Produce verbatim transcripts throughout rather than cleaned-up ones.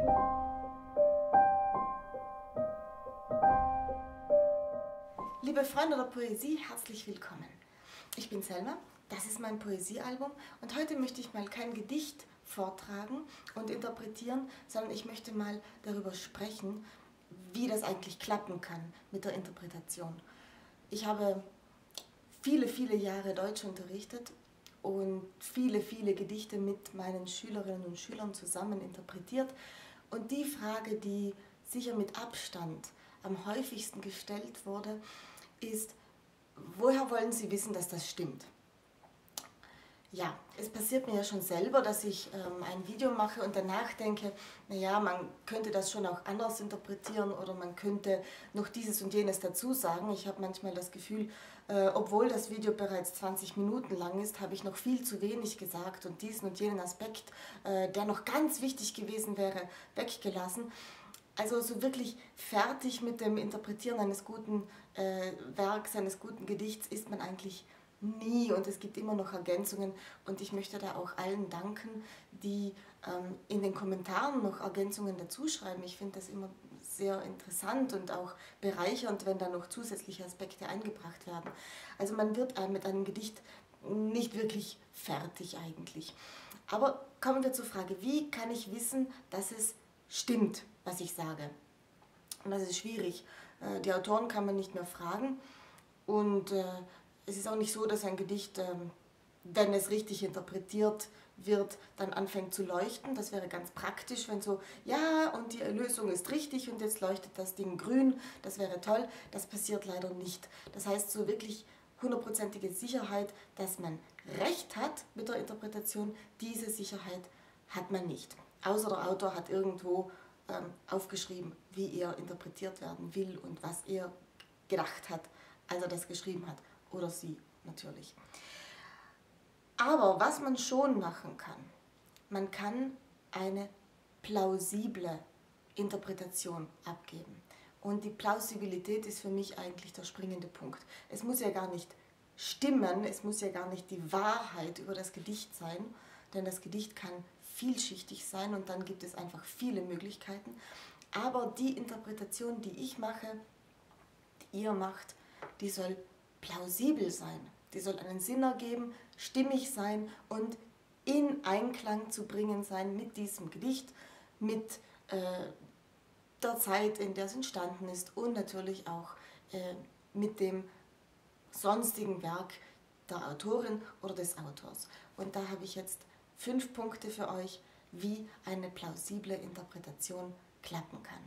Liebe Freunde der Poesie, herzlich willkommen. Ich bin Selma, das ist mein Poesiealbum und heute möchte ich mal kein Gedicht vortragen und interpretieren, sondern ich möchte mal darüber sprechen, wie das eigentlich klappen kann mit der Interpretation. Ich habe viele, viele Jahre Deutsch unterrichtet und viele, viele Gedichte mit meinen Schülerinnen und Schülern zusammen interpretiert. Und die Frage, die sicher mit Abstand am häufigsten gestellt wurde, ist, woher wollen Sie wissen, dass das stimmt? Ja, es passiert mir ja schon selber, dass ich ähm, ein Video mache und danach denke, naja, man könnte das schon auch anders interpretieren oder man könnte noch dieses und jenes dazu sagen. Ich habe manchmal das Gefühl, äh, obwohl das Video bereits zwanzig Minuten lang ist, habe ich noch viel zu wenig gesagt und diesen und jenen Aspekt, äh, der noch ganz wichtig gewesen wäre, weggelassen. Also so wirklich fertig mit dem Interpretieren eines guten äh, Werks, eines guten Gedichts ist man eigentlich nie und es gibt immer noch Ergänzungen und ich möchte da auch allen danken, die ähm, in den Kommentaren noch Ergänzungen dazu schreiben. Ich finde das immer sehr interessant und auch bereichernd, wenn da noch zusätzliche Aspekte eingebracht werden. Also man wird äh, mit einem Gedicht nicht wirklich fertig eigentlich. Aber kommen wir zur Frage, wie kann ich wissen, dass es stimmt, was ich sage? Und das ist schwierig. Die Autoren kann man nicht mehr fragen und äh, es ist auch nicht so, dass ein Gedicht, ähm, wenn es richtig interpretiert wird, dann anfängt zu leuchten. Das wäre ganz praktisch, wenn so, ja, und die Erlösung ist richtig und jetzt leuchtet das Ding grün, das wäre toll. Das passiert leider nicht. Das heißt, so wirklich hundertprozentige Sicherheit, dass man recht hat mit der Interpretation, diese Sicherheit hat man nicht. Außer der Autor hat irgendwo ähm, aufgeschrieben, wie er interpretiert werden will und was er gedacht hat, als er das geschrieben hat. Oder sie natürlich. Aber was man schon machen kann, man kann eine plausible Interpretation abgeben. Und die Plausibilität ist für mich eigentlich der springende Punkt. Es muss ja gar nicht stimmen, es muss ja gar nicht die Wahrheit über das Gedicht sein, denn das Gedicht kann vielschichtig sein und dann gibt es einfach viele Möglichkeiten. Aber die Interpretation, die ich mache, die ihr macht, die soll plausibel sein. Die soll einen Sinn ergeben, stimmig sein und in Einklang zu bringen sein mit diesem Gedicht, mit äh, der Zeit, in der es entstanden ist und natürlich auch äh, mit dem sonstigen Werk der Autorin oder des Autors. Und da habe ich jetzt fünf Punkte für euch, wie eine plausible Interpretation klappen kann.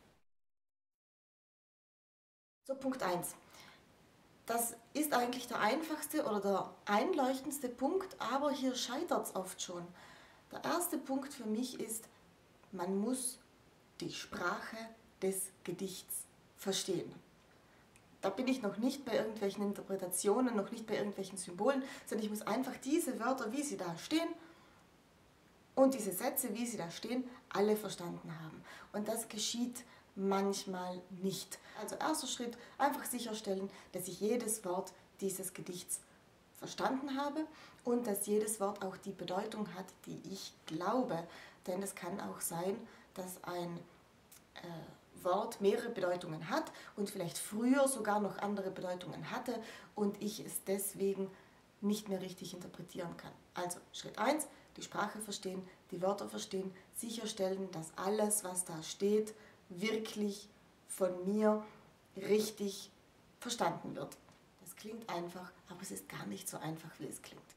So, Punkt eins. Das ist eigentlich der einfachste oder der einleuchtendste Punkt, aber hier scheitert es oft schon. Der erste Punkt für mich ist, man muss die Sprache des Gedichts verstehen. Da bin ich noch nicht bei irgendwelchen Interpretationen, noch nicht bei irgendwelchen Symbolen, sondern ich muss einfach diese Wörter, wie sie da stehen, und diese Sätze, wie sie da stehen, alle verstanden haben. Und das geschieht manchmal nicht. Also erster Schritt, einfach sicherstellen, dass ich jedes Wort dieses Gedichts verstanden habe und dass jedes Wort auch die Bedeutung hat, die ich glaube. Denn es kann auch sein, dass ein äh, Wort mehrere Bedeutungen hat und vielleicht früher sogar noch andere Bedeutungen hatte und ich es deswegen nicht mehr richtig interpretieren kann. Also Schritt eins, die Sprache verstehen, die Wörter verstehen, sicherstellen, dass alles, was da steht, wirklich von mir richtig verstanden wird. Das klingt einfach, aber es ist gar nicht so einfach, wie es klingt.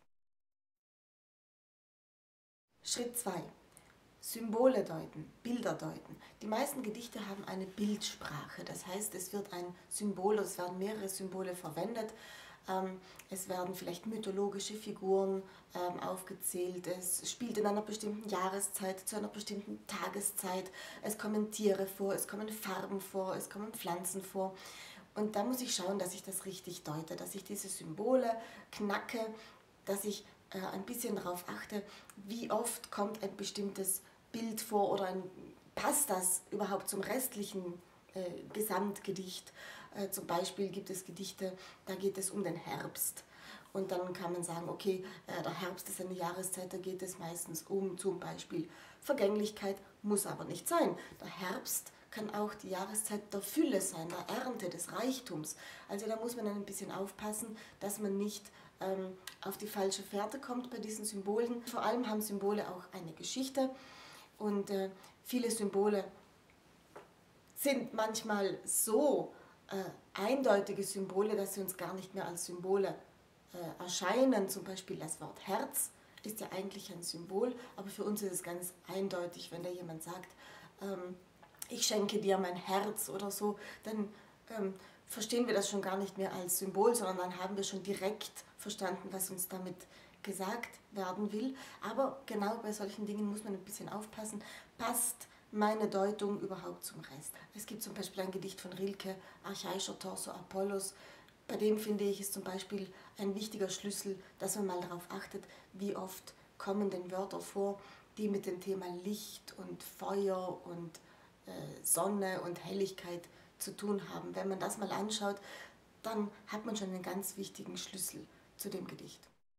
Schritt zwei. Symbole deuten, Bilder deuten. Die meisten Gedichte haben eine Bildsprache, das heißt, es wird ein Symbol, es werden mehrere Symbole verwendet. Es werden vielleicht mythologische Figuren ähm, aufgezählt, es spielt in einer bestimmten Jahreszeit, zu einer bestimmten Tageszeit, es kommen Tiere vor, es kommen Farben vor, es kommen Pflanzen vor. Und da muss ich schauen, dass ich das richtig deute, dass ich diese Symbole knacke, dass ich äh, ein bisschen darauf achte, wie oft kommt ein bestimmtes Bild vor oder ein, passt das überhaupt zum restlichen äh, Gesamtgedicht. Äh, zum Beispiel gibt es Gedichte, da geht es um den Herbst. Und dann kann man sagen, okay, äh, der Herbst ist eine Jahreszeit, da geht es meistens um zum Beispiel Vergänglichkeit muss aber nicht sein. Der Herbst kann auch die Jahreszeit der Fülle sein, der Ernte, des Reichtums. Also da muss man ein bisschen aufpassen, dass man nicht ähm, auf die falsche Fährte kommt bei diesen Symbolen. Vor allem haben Symbole auch eine Geschichte und äh, viele Symbole sind manchmal so äh, eindeutige Symbole, dass sie uns gar nicht mehr als Symbole äh, erscheinen. Zum Beispiel das Wort Herz ist ja eigentlich ein Symbol, aber für uns ist es ganz eindeutig, wenn da jemand sagt, ähm, ich schenke dir mein Herz oder so, dann ähm, verstehen wir das schon gar nicht mehr als Symbol, sondern dann haben wir schon direkt verstanden, was uns damit gesagt werden will. Aber genau bei solchen Dingen muss man ein bisschen aufpassen, passt meine Deutung überhaupt zum Rest. Es gibt zum Beispiel ein Gedicht von Rilke, Archaischer Torso Apollos. Bei dem finde ich, ist zum Beispiel ein wichtiger Schlüssel, dass man mal darauf achtet, wie oft kommen denn Wörter vor, die mit dem Thema Licht und Feuer und äh, Sonne und Helligkeit zu tun haben. Wenn man das mal anschaut, dann hat man schon einen ganz wichtigen Schlüssel zu dem Gedicht.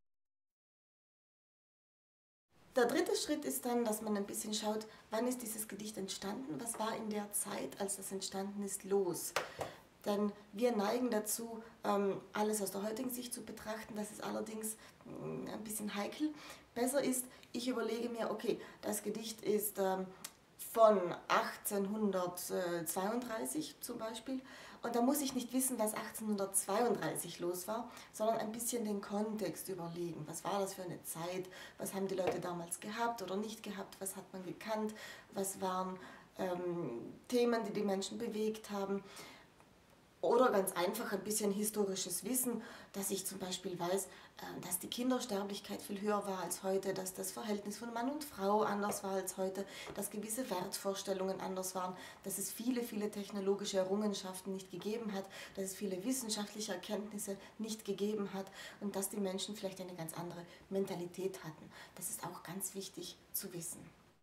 Der dritte Schritt ist dann, dass man ein bisschen schaut, wann ist dieses Gedicht entstanden, was war in der Zeit, als das entstanden ist, los. Denn wir neigen dazu, alles aus der heutigen Sicht zu betrachten, das ist allerdings ein bisschen heikel. Besser ist, ich überlege mir, okay, das Gedicht ist von achtzehnhundertzweiunddreißig zum Beispiel. Und da muss ich nicht wissen, was achtzehnhundertzweiunddreißig los war, sondern ein bisschen den Kontext überlegen. Was war das für eine Zeit? Was haben die Leute damals gehabt oder nicht gehabt? Was hat man gekannt? Was waren ähm, Themen, die die Menschen bewegt haben? Oder ganz einfach ein bisschen historisches Wissen, dass ich zum Beispiel weiß, dass die Kindersterblichkeit viel höher war als heute, dass das Verhältnis von Mann und Frau anders war als heute, dass gewisse Wertvorstellungen anders waren, dass es viele, viele technologische Errungenschaften nicht gegeben hat, dass es viele wissenschaftliche Erkenntnisse nicht gegeben hat und dass die Menschen vielleicht eine ganz andere Mentalität hatten. Das ist auch ganz wichtig zu wissen.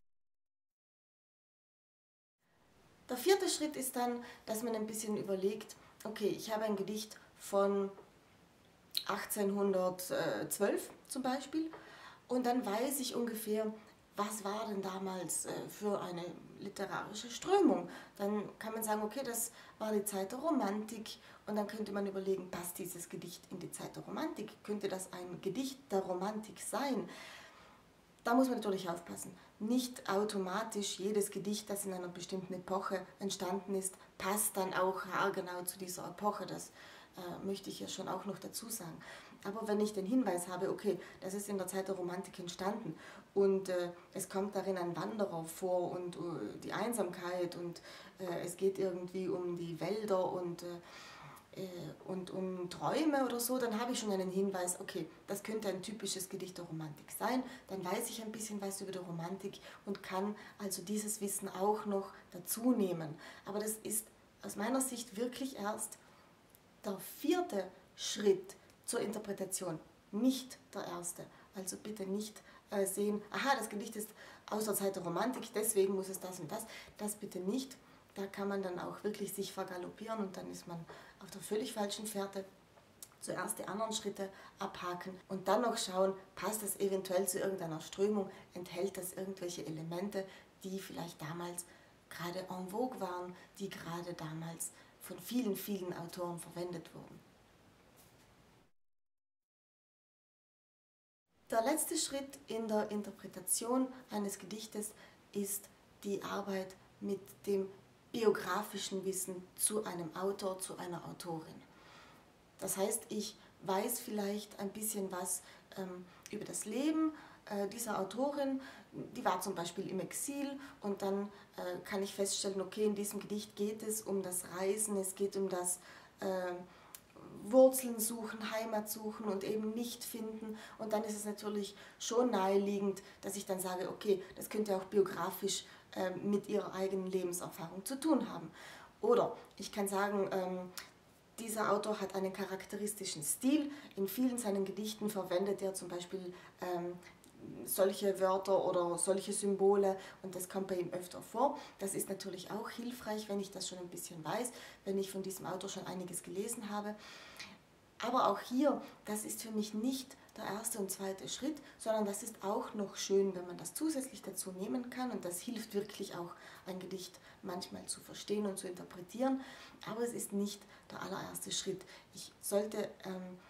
Der vierte Schritt ist dann, dass man ein bisschen überlegt, okay, ich habe ein Gedicht von achtzehnhundertzwölf zum Beispiel und dann weiß ich ungefähr, was war denn damals für eine literarische Strömung. Dann kann man sagen, okay, das war die Zeit der Romantik und dann könnte man überlegen, passt dieses Gedicht in die Zeit der Romantik? Könnte das ein Gedicht der Romantik sein? Da muss man natürlich aufpassen. Nicht automatisch jedes Gedicht, das in einer bestimmten Epoche entstanden ist, passt dann auch haargenau zu dieser Epoche. Das äh, möchte ich ja schon auch noch dazu sagen. Aber wenn ich den Hinweis habe, okay, das ist in der Zeit der Romantik entstanden und äh, es kommt darin ein Wanderer vor und äh, die Einsamkeit und äh, es geht irgendwie um die Wälder und äh, und um Träume oder so, dann habe ich schon einen Hinweis, okay, das könnte ein typisches Gedicht der Romantik sein, dann weiß ich ein bisschen was über die Romantik und kann also dieses Wissen auch noch dazu nehmen. Aber das ist aus meiner Sicht wirklich erst der vierte Schritt zur Interpretation, nicht der erste. Also bitte nicht äh, sehen, aha, das Gedicht ist aus der Zeit der Romantik, deswegen muss es das und das, das bitte nicht. Da kann man dann auch wirklich sich vergaloppieren und dann ist man auf der völlig falschen Fährte. Zuerst die anderen Schritte abhaken und dann noch schauen, passt das eventuell zu irgendeiner Strömung, enthält das irgendwelche Elemente, die vielleicht damals gerade en vogue waren, die gerade damals von vielen, vielen Autoren verwendet wurden. Der letzte Schritt in der Interpretation eines Gedichtes ist die Arbeit mit dem biografischen Wissen zu einem Autor, zu einer Autorin. Das heißt, ich weiß vielleicht ein bisschen was ähm, über das Leben äh, dieser Autorin, die war zum Beispiel im Exil und dann äh, kann ich feststellen, okay, in diesem Gedicht geht es um das Reisen, es geht um das äh, Wurzeln suchen, Heimat suchen und eben nicht finden und dann ist es natürlich schon naheliegend, dass ich dann sage, okay, das könnte auch biografisch mit ihrer eigenen Lebenserfahrung zu tun haben. Oder ich kann sagen, ähm, dieser Autor hat einen charakteristischen Stil. In vielen seinen Gedichten verwendet er zum Beispiel ähm, solche Wörter oder solche Symbole und das kommt bei ihm öfter vor. Das ist natürlich auch hilfreich, wenn ich das schon ein bisschen weiß, wenn ich von diesem Autor schon einiges gelesen habe. Aber auch hier, das ist für mich nicht der erste und zweite Schritt, sondern das ist auch noch schön, wenn man das zusätzlich dazu nehmen kann, und das hilft wirklich auch, ein Gedicht manchmal zu verstehen und zu interpretieren, aber es ist nicht der allererste Schritt. Ich sollte ähm,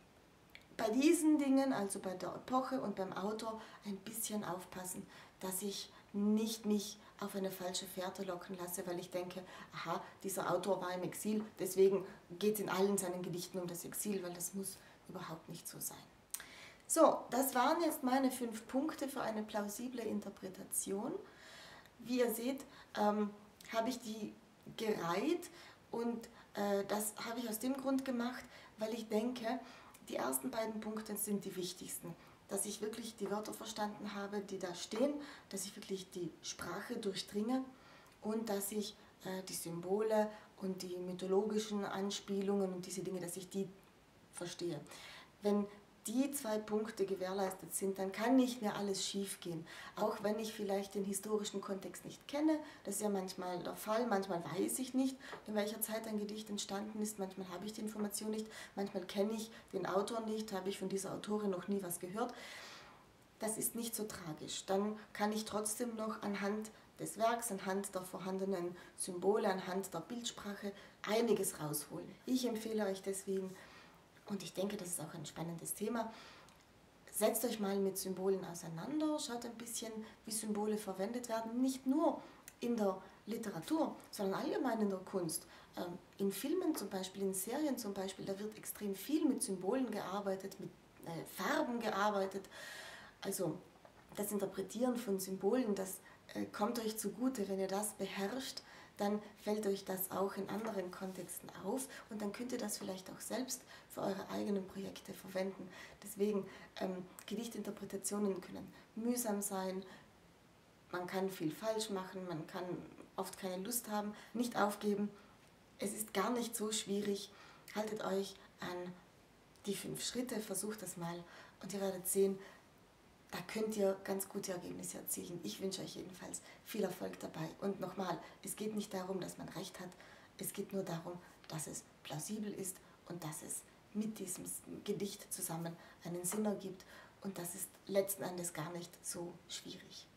bei diesen Dingen, also bei der Epoche und beim Autor, ein bisschen aufpassen, dass ich nicht mich auf eine falsche Fährte locken lasse, weil ich denke, aha, dieser Autor war im Exil, deswegen geht es in allen seinen Gedichten um das Exil, weil das muss überhaupt nicht so sein. So, das waren jetzt meine fünf Punkte für eine plausible Interpretation. Wie ihr seht, ähm, habe ich die gereiht, und äh, das habe ich aus dem Grund gemacht, weil ich denke, die ersten beiden Punkte sind die wichtigsten. Dass ich wirklich die Wörter verstanden habe, die da stehen, dass ich wirklich die Sprache durchdringe und dass ich äh, die Symbole und die mythologischen Anspielungen und diese Dinge, dass ich die verstehe. Wenn die zwei Punkte gewährleistet sind, dann kann nicht mehr alles schief gehen. Auch wenn ich vielleicht den historischen Kontext nicht kenne, das ist ja manchmal der Fall, manchmal weiß ich nicht, in welcher Zeit ein Gedicht entstanden ist, manchmal habe ich die Information nicht, manchmal kenne ich den Autor nicht, habe ich von dieser Autorin noch nie was gehört. Das ist nicht so tragisch. Dann kann ich trotzdem noch anhand des Werks, anhand der vorhandenen Symbole, anhand der Bildsprache einiges rausholen. Ich empfehle euch deswegen, und ich denke, das ist auch ein spannendes Thema, setzt euch mal mit Symbolen auseinander, schaut ein bisschen, wie Symbole verwendet werden, nicht nur in der Literatur, sondern allgemein in der Kunst. In Filmen zum Beispiel, in Serien zum Beispiel, da wird extrem viel mit Symbolen gearbeitet, mit Farben gearbeitet. Also das Interpretieren von Symbolen, das kommt euch zugute, wenn ihr das beherrscht, dann fällt euch das auch in anderen Kontexten auf, und dann könnt ihr das vielleicht auch selbst für eure eigenen Projekte verwenden. Deswegen, ähm, Gedichtinterpretationen können mühsam sein, man kann viel falsch machen, man kann oft keine Lust haben, nicht aufgeben. Es ist gar nicht so schwierig, haltet euch an die fünf Schritte, versucht das mal, und ihr werdet sehen, da könnt ihr ganz gute Ergebnisse erzielen. Ich wünsche euch jedenfalls viel Erfolg dabei. Und nochmal, es geht nicht darum, dass man recht hat, es geht nur darum, dass es plausibel ist und dass es mit diesem Gedicht zusammen einen Sinn ergibt. Und das ist letzten Endes gar nicht so schwierig.